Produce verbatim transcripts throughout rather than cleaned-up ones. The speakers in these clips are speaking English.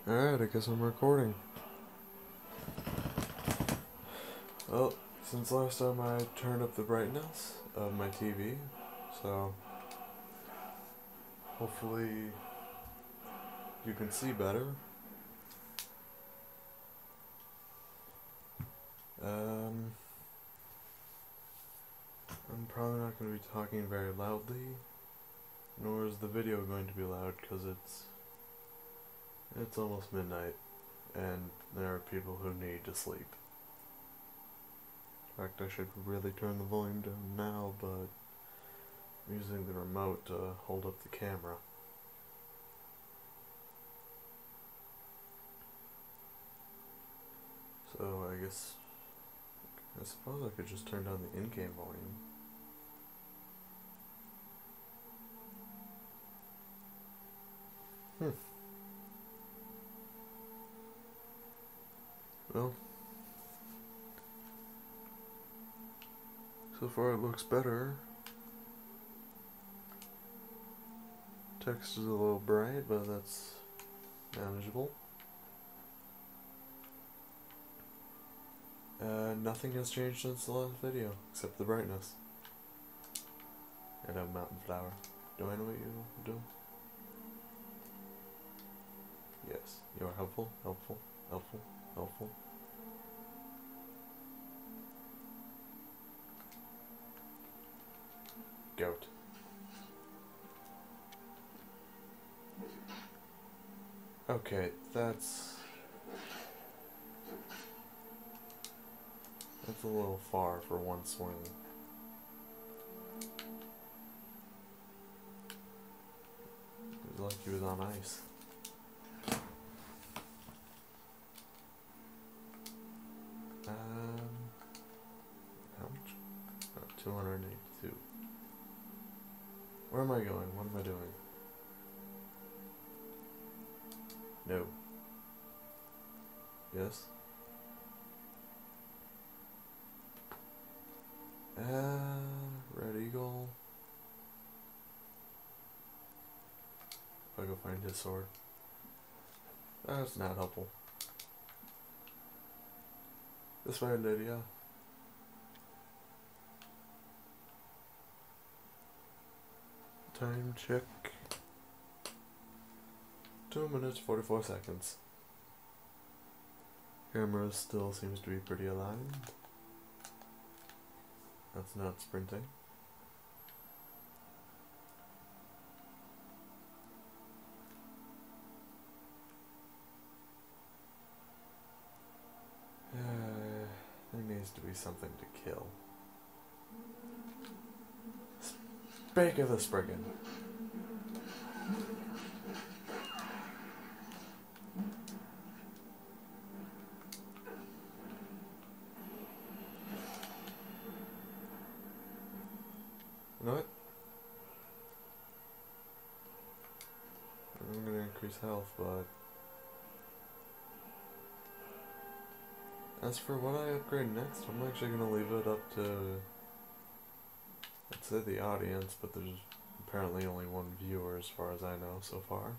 Alright, I guess I'm recording. Well, since last time I turned up the brightness of my T V, so hopefully you can see better. Um, I'm probably not going to be talking very loudly, nor is the video going to be loud because it's it's almost midnight, and there are people who need to sleep. In fact, I should really turn the volume down now, but I'm using the remote to hold up the camera. So I guess, I suppose I could just turn down the in-game volume. Hmm. Well, so far it looks better. Text is a little bright, but that's manageable. Uh, nothing has changed since the last video, except the brightness. And a mountain flower. Do I know what you do? Yes, you are helpful, helpful, helpful, helpful. Goat. Okay, that's... That's a little far for one swing. It was like he was on ice. Um, how much? Oh, two hundred eighty-two. Where am I going? What am I doing? No. Yes? Uh, Red Eagle. If I go find his sword. That's not helpful. This way, Lydia. Time check. Two minutes, forty-four seconds. Camera still seems to be pretty aligned. That's not sprinting. Uh, there needs to be something to kill. Spake of the Spriggan. You know what? I'm gonna increase health, but as for what I upgrade next, I'm actually gonna leave it up to, I'd say, the audience, but there's apparently only one viewer as far as I know so far.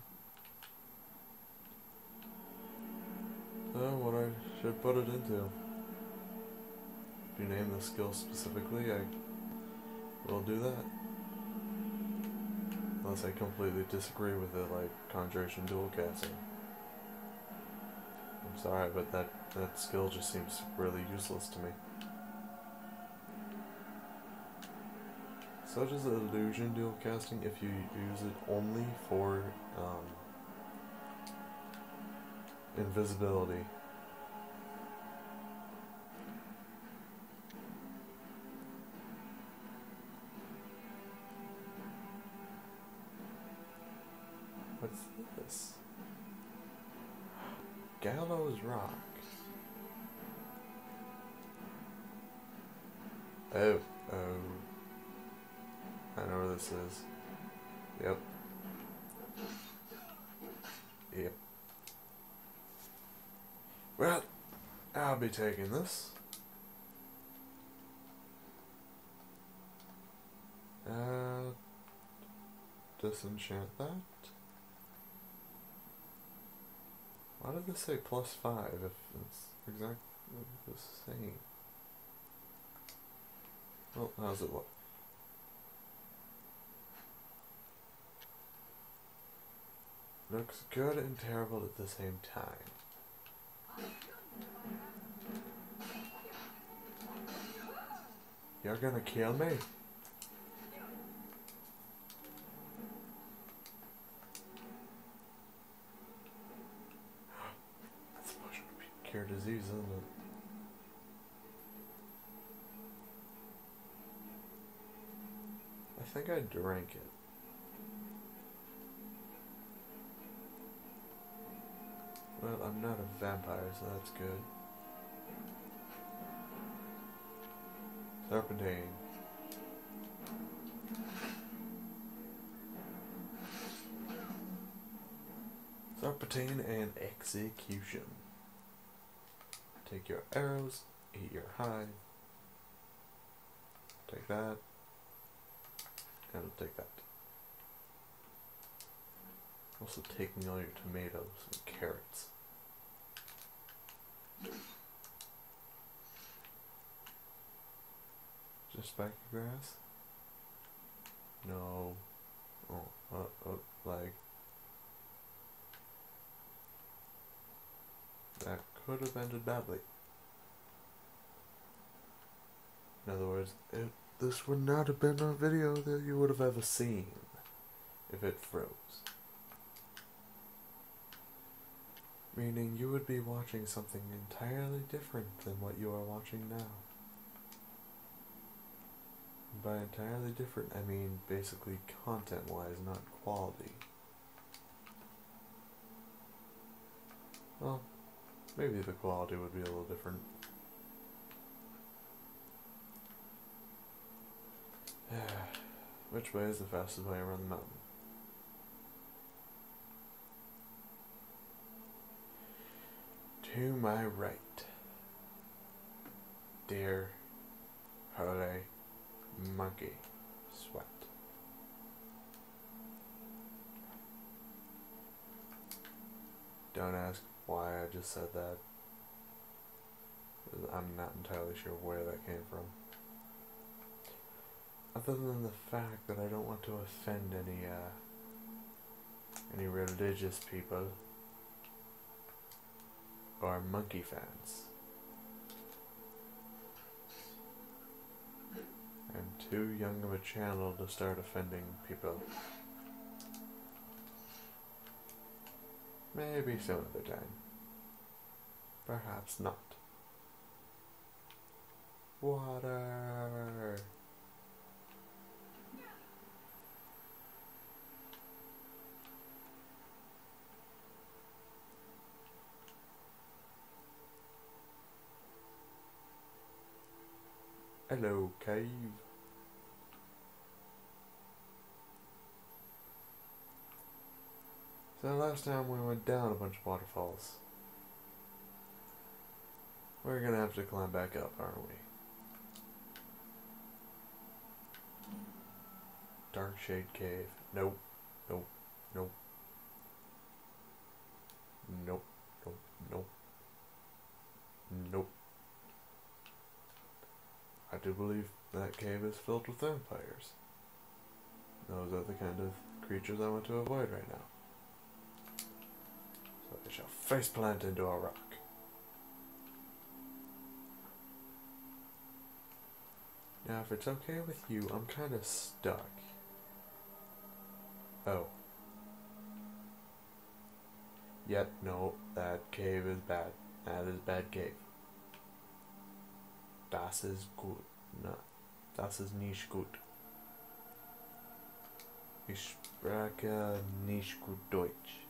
So what I should put it into. If you name the skill specifically, I will do that. Unless I completely disagree with it, like Conjuration Dual Casting. I'm sorry, but that, that skill just seems really useless to me. So does Illusion Dual Casting if you use it only for um, invisibility. What's this? Gallows Rock. Oh, oh. I know where this is. Yep. Yep. Well, I'll be taking this. Uh, disenchant that. did this say plus five if it's exactly the same? Well, how's it look? Looks good and terrible at the same time. You're gonna kill me? That's supposed to be cure disease, isn't it? I think I drank it. Well, I'm not a vampire, so that's good. Serpentine. Serpentine and execution. Take your arrows, eat your hide. Take that. And I'll take that. Also taking all your tomatoes and carrots. Just spiky grass? No. Oh, uh, oh, like. That could have ended badly. In other words, it, this would not have been a video that you would have ever seen if it froze. Meaning you would be watching something entirely different than what you are watching now. By entirely different, I mean basically content-wise, not quality. Well, maybe the quality would be a little different. Which way is the fastest way around the mountain? To my right. Dear Hurley Monkey Sweat. Don't ask why I just said that. I'm not entirely sure where that came from. Other than the fact that I don't want to offend any, uh, any religious people or monkey fans. I'm too young of a channel to start offending people. Maybe some other time. Perhaps not. Water. Hello, cave. So last time we went down a bunch of waterfalls. We're gonna have to climb back up, aren't we? Dark Shade Cave. Nope. Nope. Nope. Nope. Nope. Nope. Nope. I do believe that cave is filled with vampires. Those are the kind of creatures I want to avoid right now. So I shall faceplant into a rock. Now, if it's okay with you, I'm kind of stuck. Oh. Yet, no, that cave is bad. That is bad cave. Das ist gut. No, das ist nicht gut. Ich spreche nicht gut Deutsch.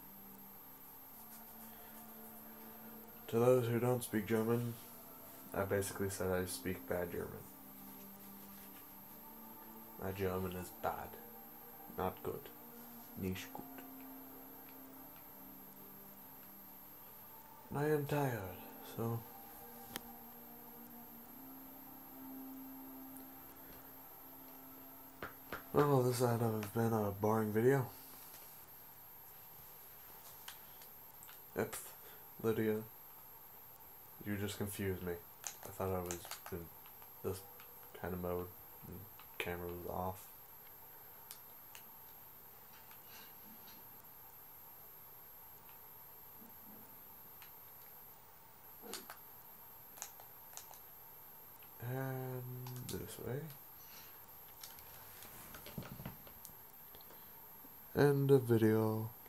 To those who don't speak German, I basically said I speak bad German. My German is bad. Not good. Nicht gut. And I am tired, so... Well, this had to have been a boring video. Yep. Lydia, you just confused me. I thought I was in this kind of mode and camera was off. And this way. End of video.